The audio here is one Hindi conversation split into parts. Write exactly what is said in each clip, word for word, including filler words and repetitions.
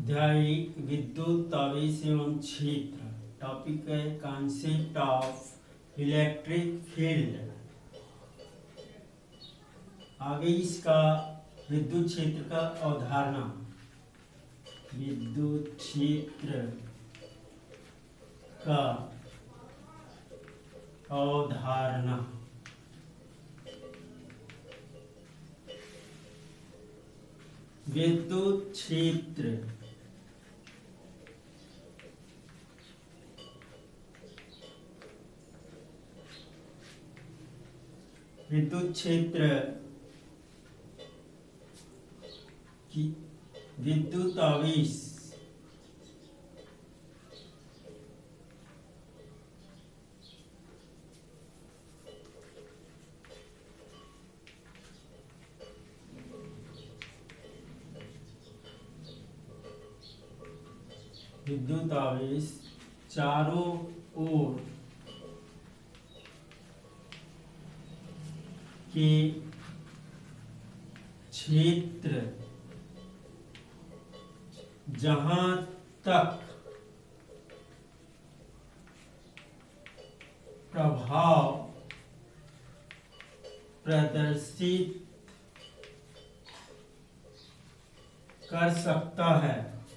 अध्याय विद्युत आवेश एवं क्षेत्र। टॉपिक है कॉन्सेप्ट ऑफ इलेक्ट्रिक फील्ड। आगे इसका विद्युत क्षेत्र का अवधारणा। विद्युत क्षेत्र का अवधारणा। विद्युत क्षेत्र विद्युत क्षेत्र की विद्युत आवेश विद्युत आवेश चारों ओर के क्षेत्र जहां तक प्रभाव प्रदर्शित कर सकता है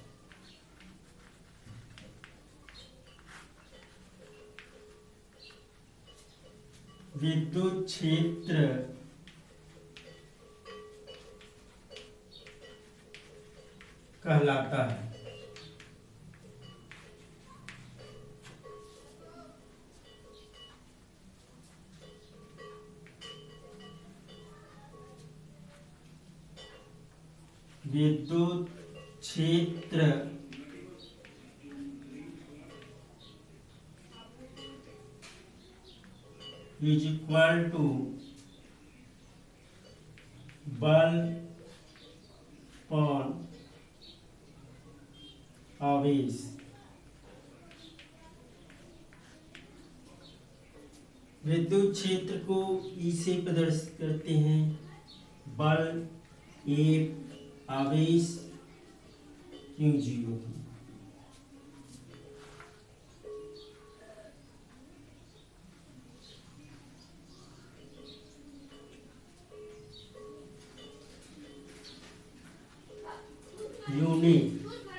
विद्युत क्षेत्र कहलाता है। विद्युत क्षेत्र is equal to बल पर आवेश। विद्युत क्षेत्र को ई से प्रदर्शित करते हैं। बल एक आवेश क्यू जीरो। यूनिट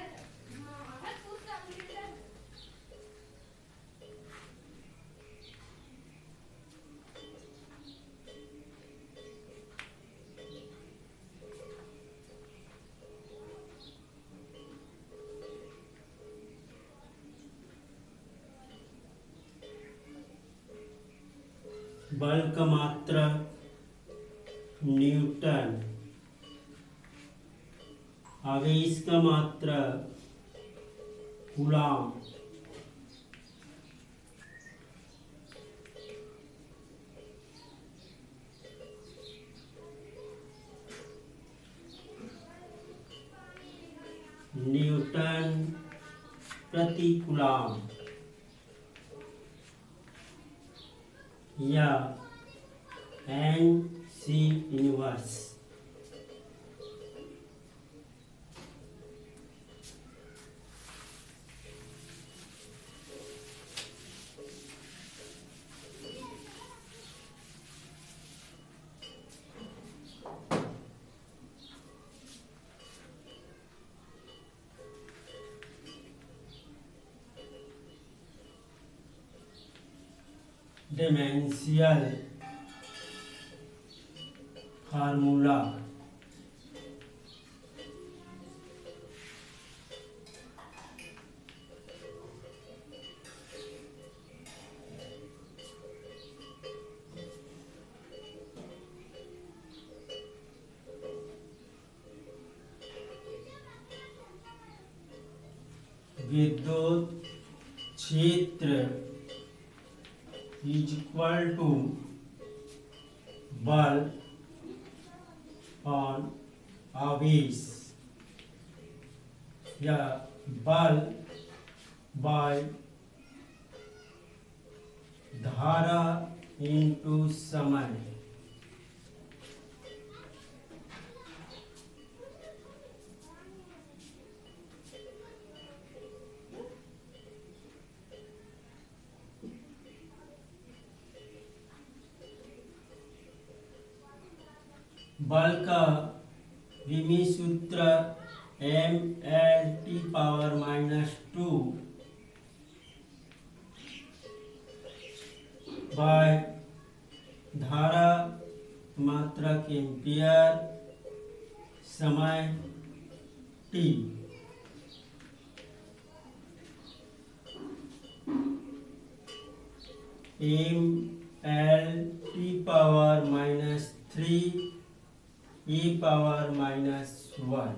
बल का मात्रक न्यूटन। आवेश का मात्रक कूलॉम। न्यूटन प्रति कूलॉम या N C inverse. Dimensional formula. विद्युत क्षेत्र is equal to बल on आवेश या बल बाय धारा इनटू समय। बल का विमीय सूत्र M L T power minus two by धारा मात्रक एम्पियर समय T. M L T power minus three E power minus one.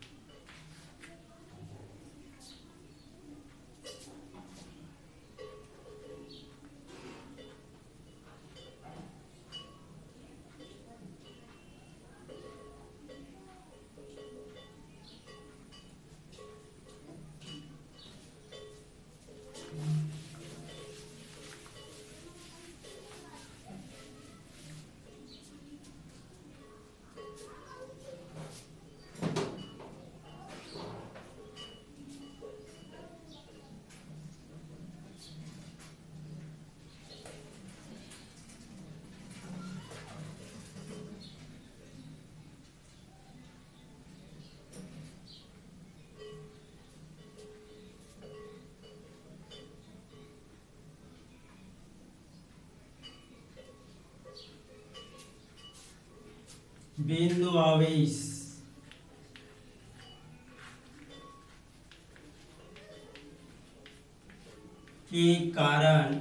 बिंदु आवेश के कारण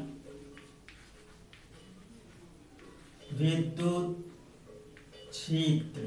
विद्युत क्षेत्र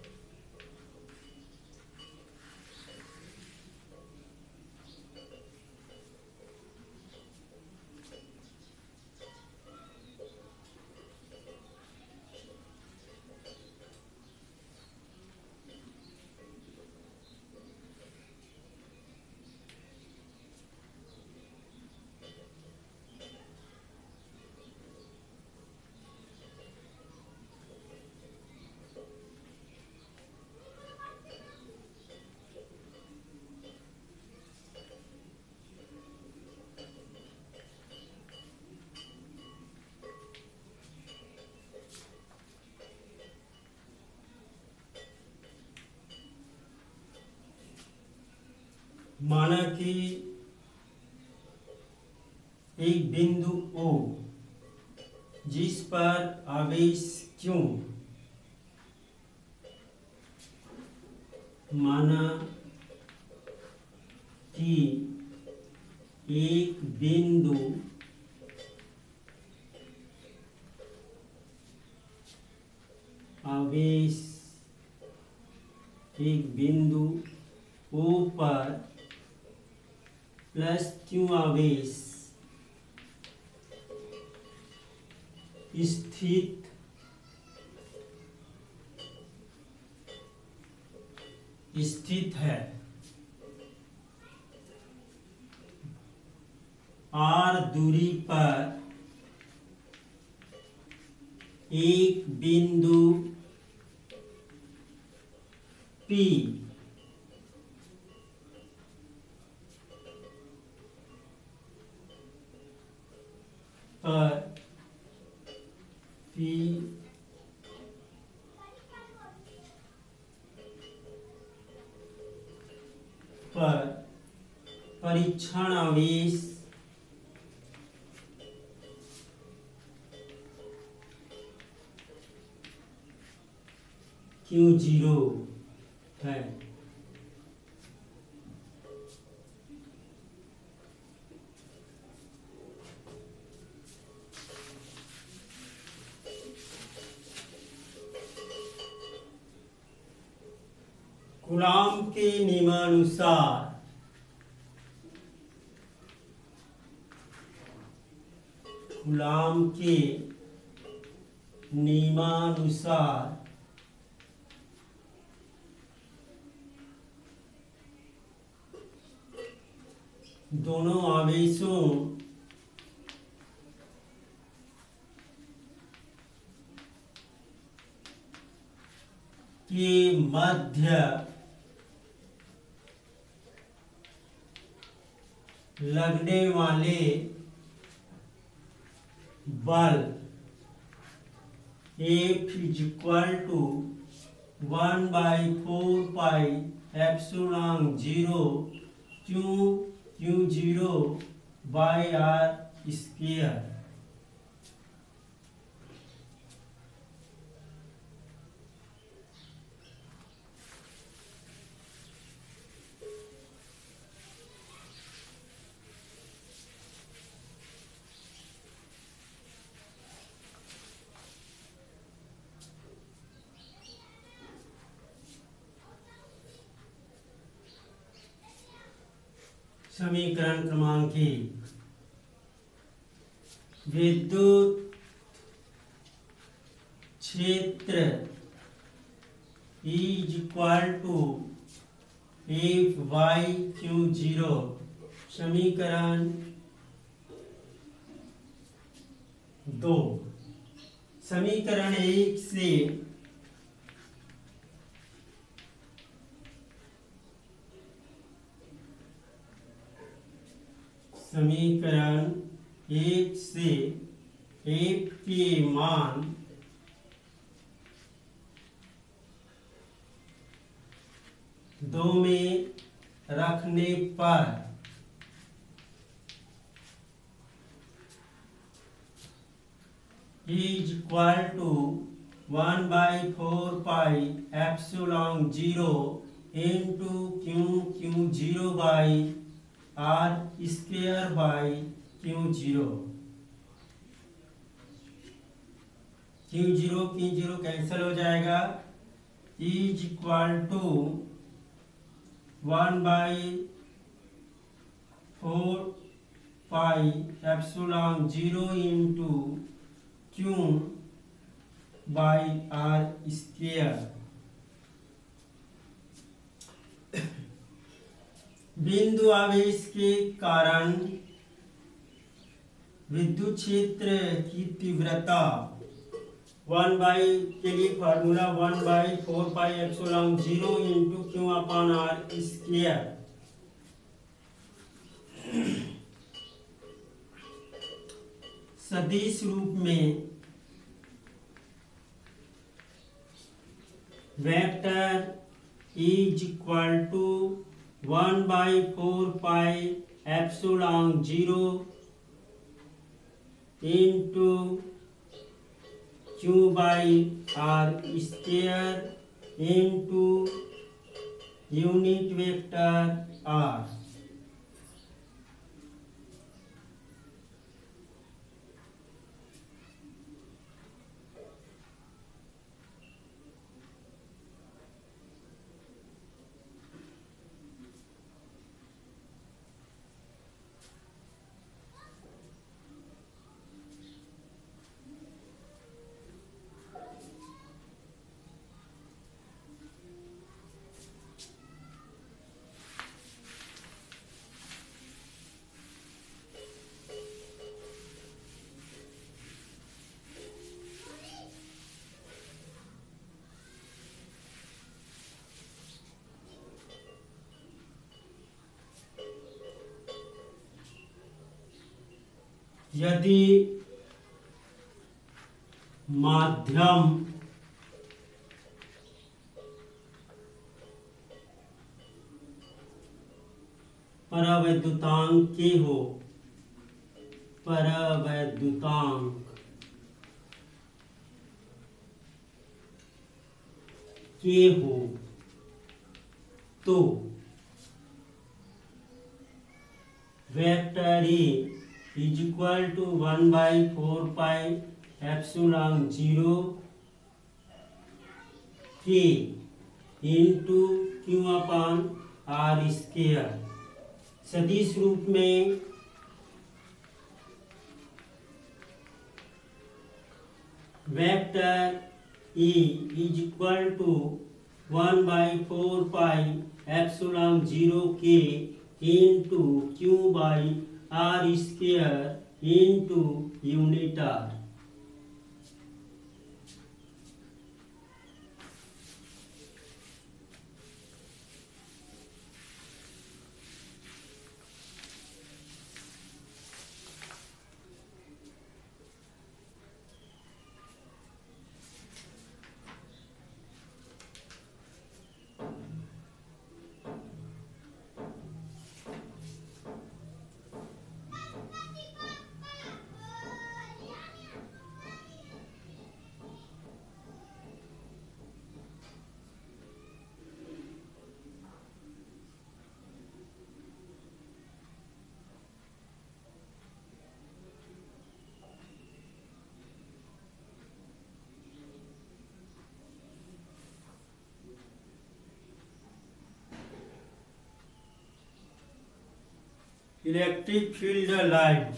माना कि एक बिंदु O जिस पर आवेश Q माना कि एक बिंदु आवेश एक बिंदु O पर प्लस Q आवेश स्थित स्थित है। R दूरी पर एक बिंदु P पर P पर परीक्षण आवेश क्यू जीरो है। कूलॉम के नियमानुसार कूलॉम के नियमानुसार दोनों आवेशों के मध्य लगने वाले बल F is equal to one by four pi epsilon zero q q zero by r square. समीकरण क्रमांक एक, विद्युत क्षेत्र is equal to F by q zero. समीकरण दो, समीकरण एक से समीकरण एक से एफ के मान दो में रखने पर is equal to one by four pi epsilon zero into q q zero by r square by q zero. Q zero q zero cancel हो जाएगा। Is equal to one by four pi epsilon zero into q by r square. बिंदु आवेश के कारण विद्युत क्षेत्र की तीव्रता वन बाई के लिए formula one by four pi epsilon zero into q upon r square. सदिश रूप में vector is equal to one by four pi epsilon zero into q by r square into unit vector r. यदि माध्यम परावैद्युतांक के हो, परावैद्युतांक के हो तो vector A is equal to one by four pi epsilon zero K into q upon r square. सदिश रूप में vector A is equal to one by four pi epsilon zero K into q by r square into unit r. Electric field line,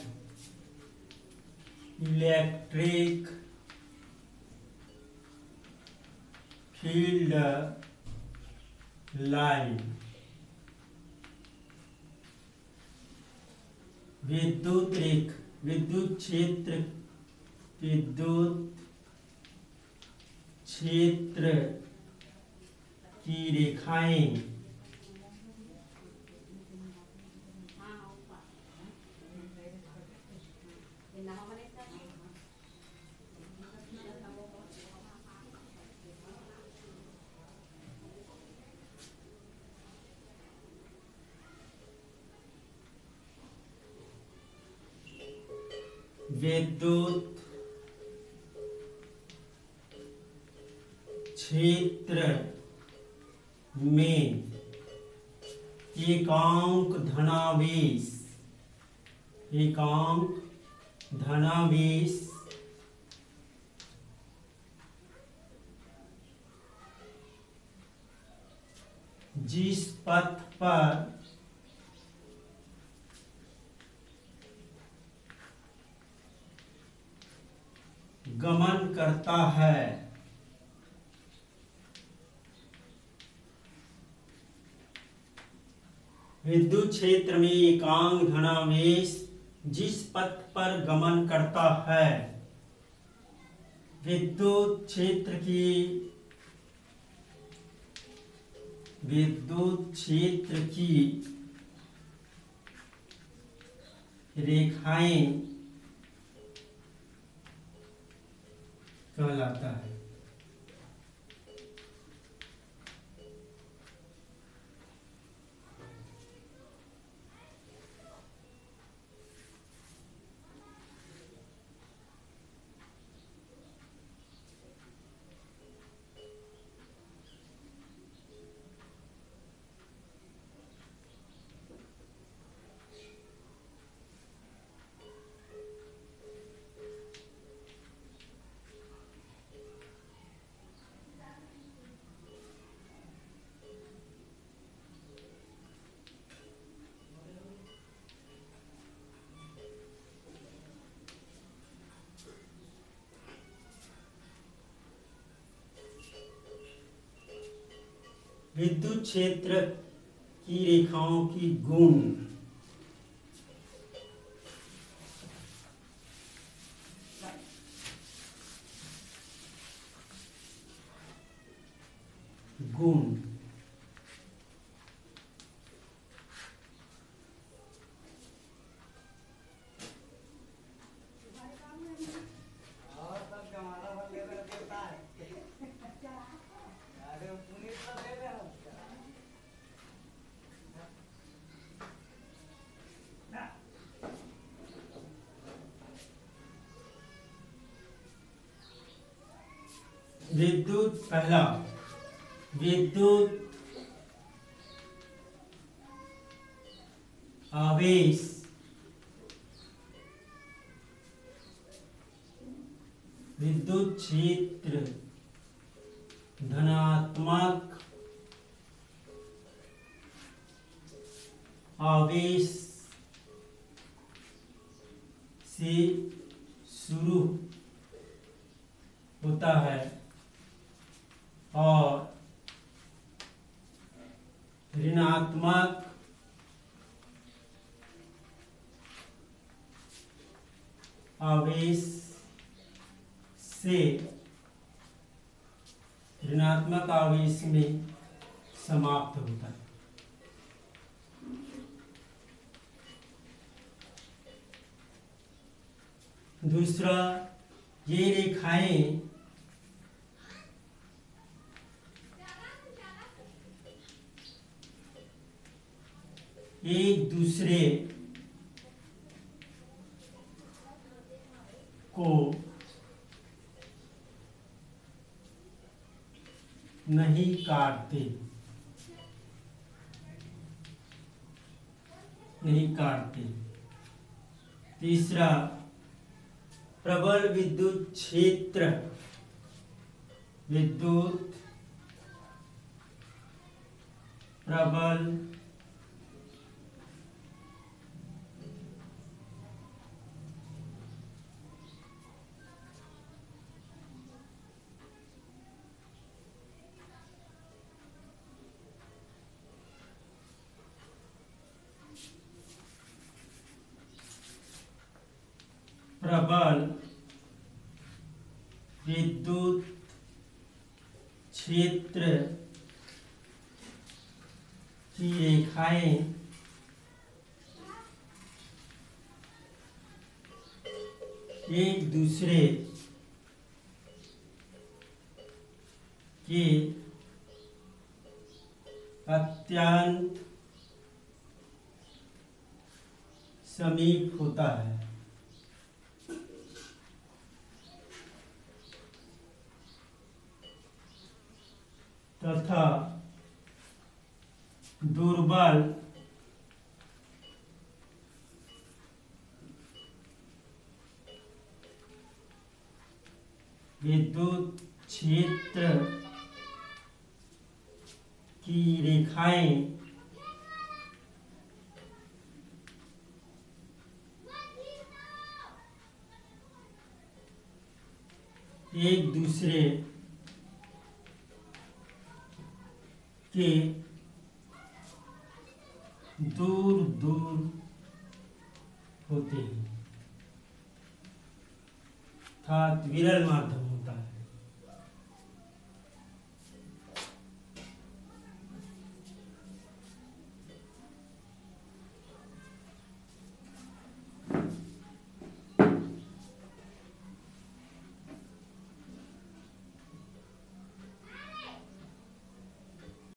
electric field line विद्युत रेख, विद्युत क्षेत्र, विद्युत क्षेत्र की रेखाएं विद्युत क्षेत्र में एकांक धनावेश, एकांक धनावेश जिस पथ पर गमन करता है, विद्युत क्षेत्र में एकांक धनावेश जिस पथ पर गमन करता है, विद्युत क्षेत्र की विद्युत क्षेत्र की रेखाएं कहलाता है। विद्युत क्षेत्र की रेखाओं की गुण, गुण विद्युत, पहला विद्युत आवेश विद्युत क्षेत्र धनात्मक आवेश से शुरू होता है और ऋणात्मक आवेश से ऋणात्मक आवेश में समाप्त होता है। दूसरा, ये रेखाएं एक दूसरे को नहीं काटते, नहीं काटते। तीसरा, प्रबल विद्युत क्षेत्र विद्युत प्रबल प्रबल विद्युत क्षेत्र की रेखाएं एक दूसरे के अत्यंत समीप होता है तथा दुर्बल विद्युत क्षेत्र की रेखाएं एक दूसरे के दूर दूर होते हैं अर्थात विरल माध्यम